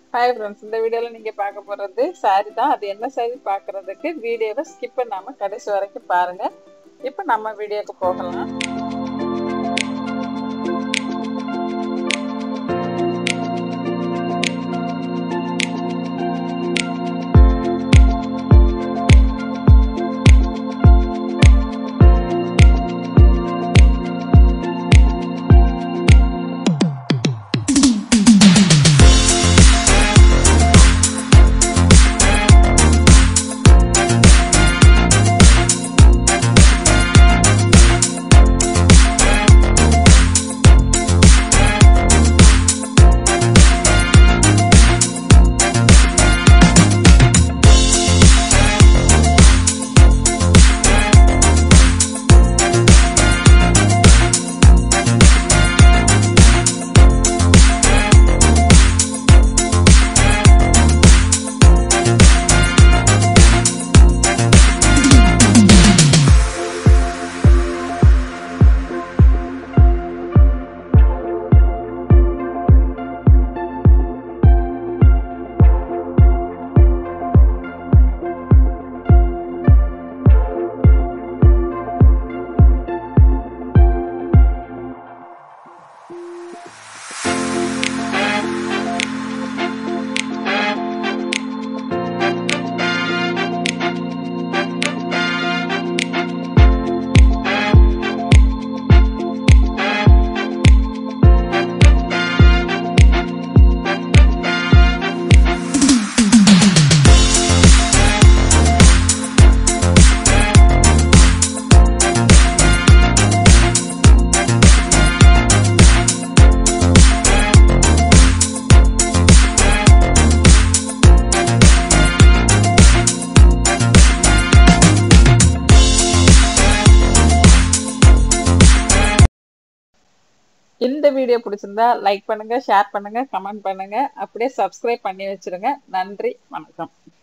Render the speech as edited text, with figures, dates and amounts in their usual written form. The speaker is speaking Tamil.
ஹாய் ஃப்ரெண்ட்ஸ், இந்த வீடியோவில் நீங்கள் பார்க்க போகிறது சாரி தான். அது என்ன சாரி பார்க்குறதுக்கு வீடியோவை ஸ்கிப் பண்ணாமல் கடைசி வரைக்கும் பாருங்கள். இப்போ நம்ம வீடியோக்கு போகலாம். இந்த வீடியோ பிடிச்சிருந்தா லைக் பண்ணுங்க, ஷேர் பண்ணுங்க, கமெண்ட் பண்ணுங்க, அப்படியே சப்ஸ்கிரைப் பண்ணி வச்சிருங்க. நன்றி, வணக்கம்.